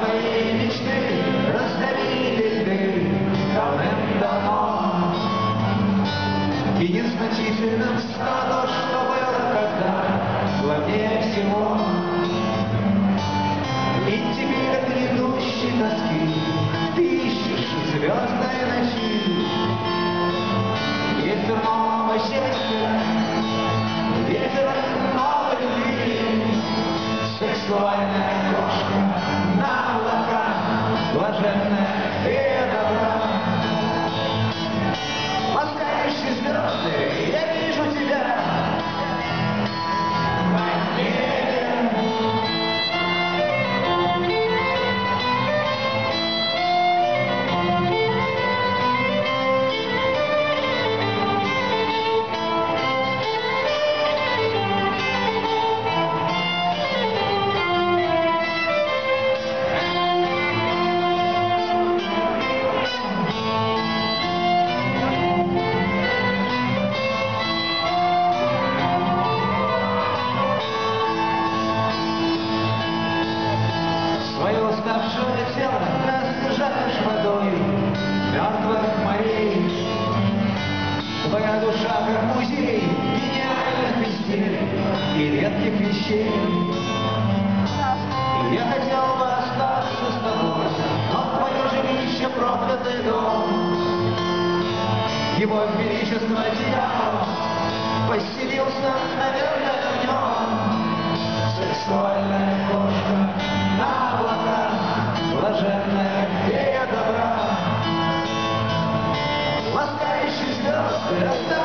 твоей мечты раздавили ты давным-давно. И незначительным стало то, что было когда главнее всего. И теперь от грядущей тоски ты ищешь звездной ночи. Ветер нового счастья, ветер новой любви, сексуальная кошка на облаках, блаженная и добра. Ласкающие звезды, я вижу тебя в моем небе. Свое уставшее тело освежаешь водой мертвых морей. Твоя душа как музей гениальных изделий и редких вещей. И я хотел бы остаться с тобой, но твое жилище проклятый дом. Его величество дьявол поселился, наверное, в нем. Сексуальная кошка на облаках, блаженная фея добра. Ласкающие звезды